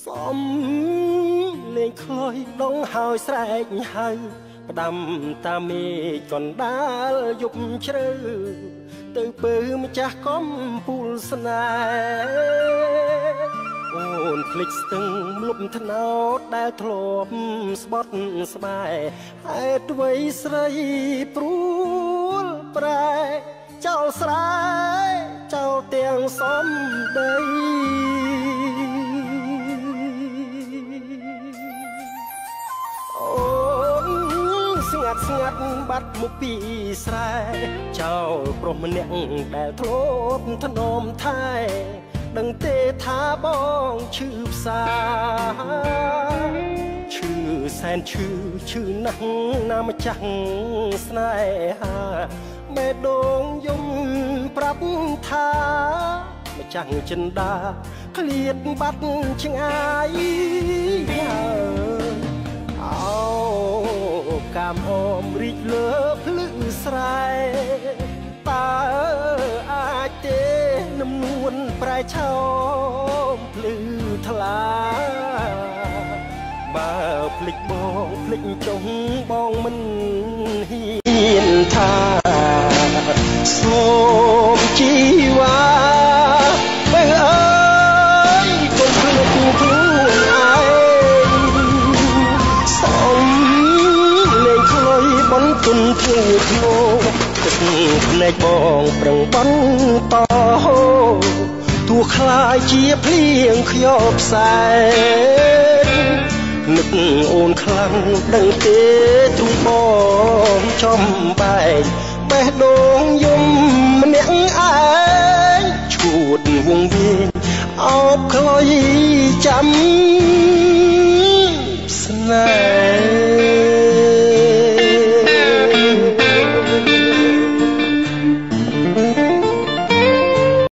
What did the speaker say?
សំលេងខ្លុយដងហើយស្រែកហៅផ្ដាំតាមេកណ្ដាលយប់ជ្រៅទៅពើម្ចាស់កំពូលស្នេហ៍អូនភ្លេចស្ទឹងលុបថ្នោតដែលធ្លាប់ស្បត់ស្បែកហេតុអ្វីស្រីព្រួលប្រែចោលស្រែចោលទាំងសំដីស្ងាត់ស្ងាត់បាត់មកពីស្រែចោលប្រុសម្នាក់ដែលធ្លាប់ធ្នមថែដឹងទេថាបងឈឺផ្សាឈឺសែនឈឺណាស់ណាម្ចាស់ស្នេហាបេះដូងយំប្រាប់ថាម្ចាស់ចិន្តាឃ្លាតបាត់ឆ្ងាយកាមអមរីកលើភ្លឺស្រែតើអាចទេនំនួនប្រែឆោមភ្លឺថ្លាបើភ្លេចបងភ្លេចចុងបងមិនហ៊ានថាសូមជីវ៉ាបើអើយកុំភ្លេចខ្លួនឯងសូមបនទុនធ្វើធ្នោទឹកភ្នែកបងប្រឹងបន់តទោះខ្លាយជាភ្លៀងខ្យល់ផ្សែនឹកអូនខ្លាំងដឹងទេទ្រូងបងចំបែកបេះដូងយំម្នាក់ឯងឈួតវងវាអោបខ្លុយចាំ